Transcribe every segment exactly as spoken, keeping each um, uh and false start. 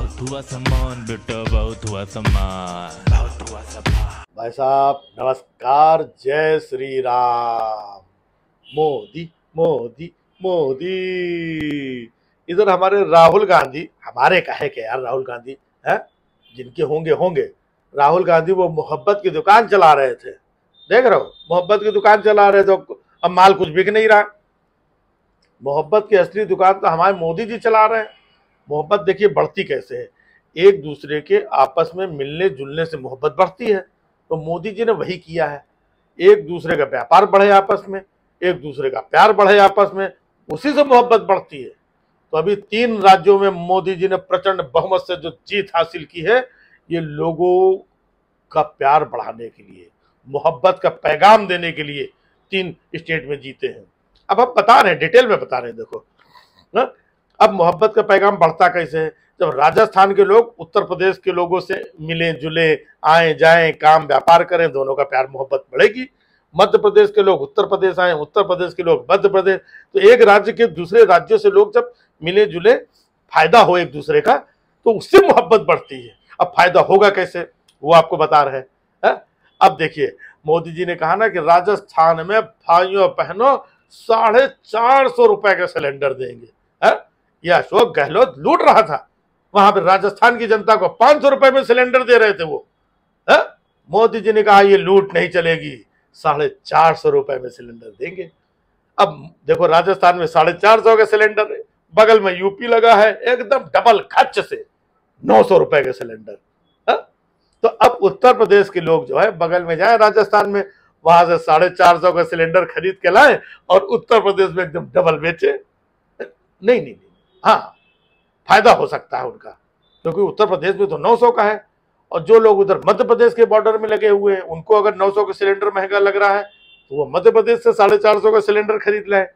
बहुत हुआ सामान बेटा, बहुत हुआ सामान, बहुत हुआ सामान। भाई साहब नमस्कार, जय श्री राम। मोदी मोदी मोदी। इधर हमारे राहुल गांधी, हमारे कहे के यार राहुल गांधी है, जिनके होंगे होंगे राहुल गांधी वो मोहब्बत की दुकान चला रहे थे। देख रहे हो, मोहब्बत की दुकान चला रहे थे, तो अब माल कुछ बिक नहीं रहा। मोहब्बत की असली दुकान तो हमारे मोदी जी चला रहे हैं। मोहब्बत देखिए बढ़ती कैसे है, एक दूसरे के आपस में मिलने जुलने से मोहब्बत बढ़ती है। तो मोदी जी ने वही किया है, एक दूसरे का व्यापार बढ़े आपस में, एक दूसरे का प्यार बढ़े आपस में, उसी से मोहब्बत बढ़ती है। तो अभी तीन राज्यों में मोदी जी ने प्रचंड बहुमत से जो जीत हासिल की है, ये लोगों का प्यार बढ़ाने के लिए, मोहब्बत का पैगाम देने के लिए तीन स्टेट में जीते हैं। अब हम बता रहे हैं, डिटेल में बता रहे हैं। देखो ना, अब मोहब्बत का पैगाम बढ़ता कैसे है, जब राजस्थान के लोग उत्तर प्रदेश के लोगों से मिले जुले, आए जाएं, काम व्यापार करें, दोनों का प्यार मोहब्बत बढ़ेगी। मध्य प्रदेश के लोग उत्तर प्रदेश आए, उत्तर प्रदेश के लोग मध्य प्रदेश, तो एक राज्य के दूसरे राज्यों से लोग जब मिले जुले, फायदा हो एक दूसरे का, तो उससे मोहब्बत बढ़ती है। अब फायदा होगा कैसे, वो आपको बता रहे हैं। अब देखिए, मोदी जी ने कहा ना कि राजस्थान में भाइयों बहनों साढ़े चार सौ रुपए का सिलेंडर देंगे। है ये अशोक गहलोत लूट रहा था, वहां पर राजस्थान की जनता को पांच सौ रुपए में सिलेंडर दे रहे थे वो। है मोदी जी ने कहा ये लूट नहीं चलेगी, साढ़े चार सौ रुपए में सिलेंडर देंगे। अब देखो, राजस्थान में साढ़े चार सौ का सिलेंडर है, बगल में यूपी लगा है एकदम डबल खर्च से नौ सौ रुपए का सिलेंडर। है तो अब उत्तर प्रदेश के लोग जो है बगल में जाए राजस्थान में, वहां से साढ़े चार सौ का सिलेंडर खरीद के लाए और उत्तर प्रदेश में एकदम डबल बेचे। नहीं नहीं नहीं, हाँ फायदा हो सकता है उनका, क्योंकि उत्तर प्रदेश में तो नौ सौ का है, और जो लोग उधर मध्य प्रदेश के बॉर्डर में लगे हुए हैं, उनको अगर नौ सौ का सिलेंडर महंगा लग रहा है तो वो मध्य प्रदेश से साढ़े चार सौ का सिलेंडर खरीद लाए।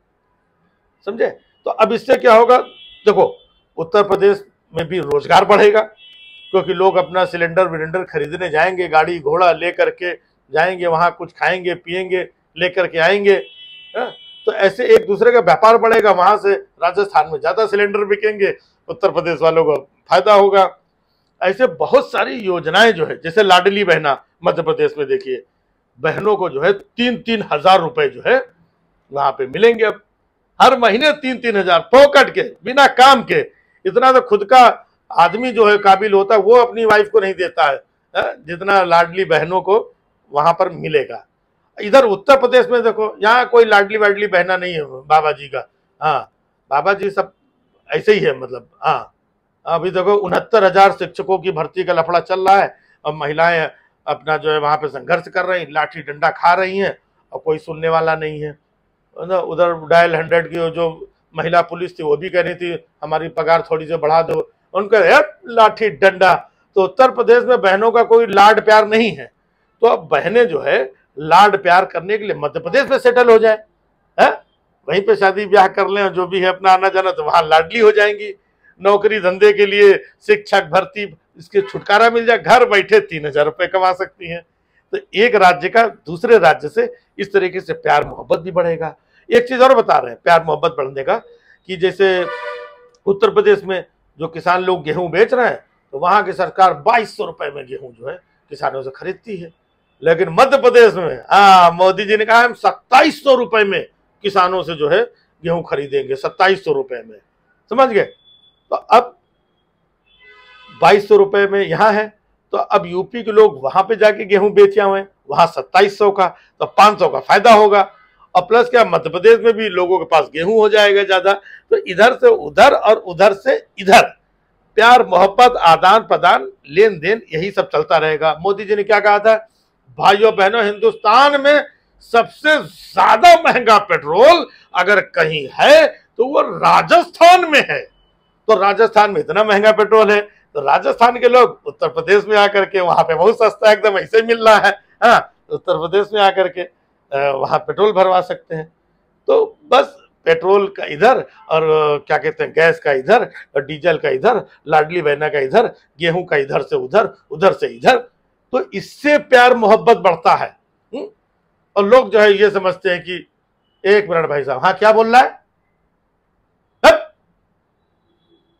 समझे? तो अब इससे क्या होगा, देखो उत्तर प्रदेश में भी रोजगार बढ़ेगा, क्योंकि लोग अपना सिलेंडर विलेंडर खरीदने जाएंगे, गाड़ी घोड़ा लेकर के जाएंगे, वहां कुछ खाएंगे पिएंगे, लेकर के आएंगे। है? तो ऐसे एक दूसरे का व्यापार बढ़ेगा, वहां से राजस्थान में ज्यादा सिलेंडर बिकेंगे, उत्तर प्रदेश वालों को फायदा होगा। ऐसे बहुत सारी योजनाएं जो है, जैसे लाडली बहना मध्य प्रदेश में, देखिए बहनों को जो है तीन तीन हजार रुपए जो है वहां पे मिलेंगे। अब हर महीने तीन तीन हजार पॉकेट के, बिना काम के। इतना तो खुद का आदमी जो है काबिल होता है, वो अपनी वाइफ को नहीं देता है, है? जितना लाडली बहनों को वहां पर मिलेगा। इधर उत्तर प्रदेश में देखो, यहाँ कोई लाडली वाडली बहना नहीं है बाबा जी का। हाँ बाबा जी सब ऐसे ही है, मतलब हाँ। अभी देखो उनहत्तर हजार शिक्षकों की भर्ती का लफड़ा चल रहा है, और महिलाएं अपना जो है वहां पे संघर्ष कर रही, लाठी डंडा खा रही हैं, और कोई सुनने वाला नहीं है। उधर डायल हंड्रेड की जो महिला पुलिस थी, वो भी कह रही थी हमारी पगार थोड़ी सी बढ़ा दो, उनका लाठी डंडा। तो उत्तर प्रदेश में बहनों का कोई लाड प्यार नहीं है, तो अब बहनें जो है लाड प्यार करने के लिए मध्य प्रदेश में सेटल हो जाए, है? वहीं पे शादी ब्याह कर लें, जो भी है अपना आना जाना, तो वहां लाडली हो जाएंगी। नौकरी धंधे के लिए, शिक्षक भर्ती, इसके छुटकारा मिल जाए, घर बैठे तीन हजार रुपए कमा सकती हैं। तो एक राज्य का दूसरे राज्य से इस तरीके से प्यार मोहब्बत भी बढ़ेगा। एक चीज और बता रहे हैं प्यार मोहब्बत बढ़ने का, कि जैसे उत्तर प्रदेश में जो किसान लोग गेहूं बेच रहे हैं, तो वहां की सरकार बाईस सौ रुपए में गेहूं जो है किसानों से खरीदती है। लेकिन मध्य प्रदेश में हाँ मोदी जी ने कहा हम सत्ताईस सौ रुपए में किसानों से जो है गेहूं खरीदेंगे, सत्ताईस सौ रुपए में। समझ गए? तो अब बाईस सौ रुपए में यहाँ है, तो अब यूपी के लोग वहां पे जाके गेहूं बेचे हुए हैं, वहां सत्ताईस सौ का, तो पांच सौ का फायदा होगा। और प्लस क्या, मध्य प्रदेश में भी लोगों के पास गेहूं हो जाएगा ज्यादा। तो इधर से उधर और उधर से इधर प्यार मोहब्बत, आदान प्रदान, लेन देन, यही सब चलता रहेगा। मोदी जी ने क्या कहा था, भाइयों बहनों, हिंदुस्तान में सबसे ज्यादा महंगा पेट्रोल अगर कहीं है तो वो राजस्थान में है। तो राजस्थान में इतना महंगा पेट्रोल है, तो राजस्थान के लोग उत्तर प्रदेश में आकर के वहां पे बहुत सस्ता एकदम ऐसे मिल रहा है, हाँ उत्तर प्रदेश में आकर के वहां पेट्रोल भरवा सकते हैं। तो बस पेट्रोल का इधर, और क्या कहते हैं गैस का इधर, और डीजल का इधर, लाडली बहना का इधर, गेहूं का इधर से उधर, उधर से इधर। तो इससे प्यार मोहब्बत बढ़ता है। हुँ? और लोग जो है ये समझते हैं कि एक मिनट भाई साहब, हाँ क्या बोल रहा है?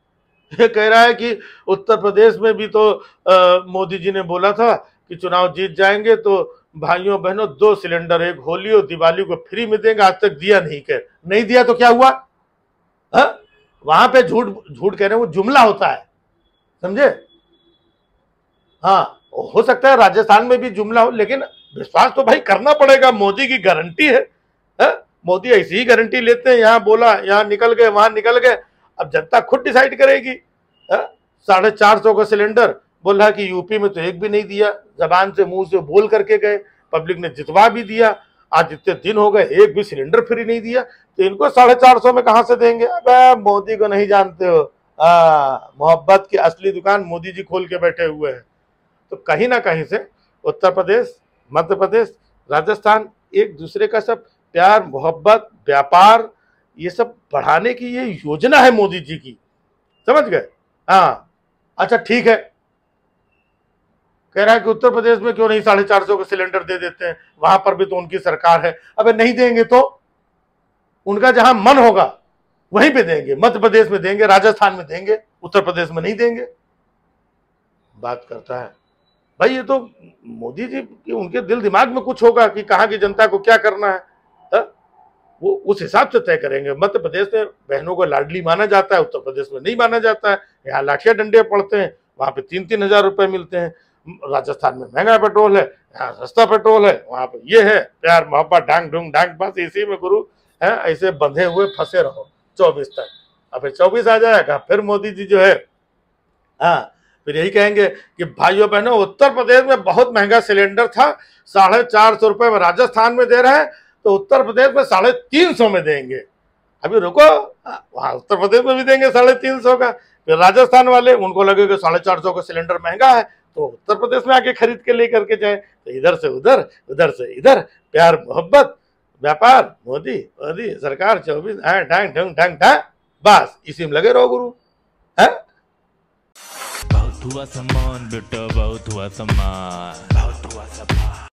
ये कह रहा है कि उत्तर प्रदेश में भी तो आ, मोदी जी ने बोला था कि चुनाव जीत जाएंगे तो भाइयों बहनों दो सिलेंडर, एक होली और दिवाली को फ्री में देंगे। आज तक दिया नहीं, कर नहीं दिया तो क्या हुआ? हा? वहां पे झूठ झूठ कह रहे हैं, वो जुमला होता है, समझे? हाँ, हो सकता है राजस्थान में भी जुमला हो, लेकिन विश्वास तो भाई करना पड़ेगा। मोदी की गारंटी है, है? मोदी ऐसी ही गारंटी लेते हैं, यहाँ बोला यहाँ निकल गए, वहां निकल गए। अब जनता खुद डिसाइड करेगी। साढ़े चार सौ का सिलेंडर बोल रहा कि यूपी में तो एक भी नहीं दिया, जबान से मुंह से बोल करके गए, पब्लिक ने जितवा भी दिया। आज इतने दिन हो गए एक भी सिलेंडर फ्री नहीं दिया, तो इनको साढ़े चार सौ में कहां से देंगे? अब मोदी को नहीं जानते हो, मोहब्बत की असली दुकान मोदी जी खोल के बैठे हुए हैं। तो कहीं ना कहीं से उत्तर प्रदेश, मध्य प्रदेश, राजस्थान एक दूसरे का सब प्यार मोहब्बत व्यापार ये सब बढ़ाने की ये योजना है मोदी जी की, समझ गए? हाँ, अच्छा ठीक है, कह रहा है कि उत्तर प्रदेश में क्यों नहीं साढ़े चार सौ का सिलेंडर दे देते हैं, वहां पर भी तो उनकी सरकार है। अबे नहीं देंगे तो उनका जहां मन होगा वहीं पे देंगे, मध्य प्रदेश में देंगे, राजस्थान में देंगे, उत्तर प्रदेश में नहीं देंगे। बात करता है भाई, ये तो मोदी जी की उनके दिल दिमाग में कुछ होगा कि कहां की जनता को क्या करना है, है? वो उस हिसाब से तय करेंगे। मध्य प्रदेश में बहनों को लाडली माना जाता है, उत्तर प्रदेश में नहीं माना जाता है। यहाँ लाठियां डंडे पड़ते हैं, वहां पे तीन तीन हजार रुपए मिलते हैं। राजस्थान में महंगा पेट्रोल है, यहाँ सस्ता पेट्रोल है, वहां पे ये है प्यार मोहब्बत डांग डूंग डांग, बस इसी में गुरु है, ऐसे बंधे हुए फंसे रहो चौबीस तक। अब चौबीस आ जाएगा फिर मोदी जी जो है, हाँ फिर यही कहेंगे कि भाइयों बहनों उत्तर प्रदेश में बहुत महंगा सिलेंडर था, साढ़े चार सौ रुपए में राजस्थान में दे रहे हैं, तो उत्तर प्रदेश में साढ़े तीन सौ में देंगे। अभी रुको, वहां उत्तर प्रदेश में भी देंगे साढ़े तीन सौ का। फिर राजस्थान वाले उनको लगेगा साढ़े चार सौ का सिलेंडर महंगा है, तो उत्तर प्रदेश में आके खरीद के लेकर के जाए। तो इधर से उधर, उधर से इधर, प्यार मोहब्बत व्यापार, मोदी मोदी सरकार चौबीस ढंग ढंग ढंग ढंग, बस इसी में लगे रहो गुरु, है? बहुत हुआ सामान बेटा, बहुत हुआ सामान, बहुत हुआ सामान।